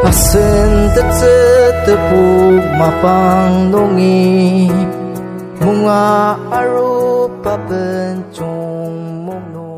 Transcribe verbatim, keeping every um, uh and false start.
asen te te te pu mapang nongi munga aru pa pen chung mong no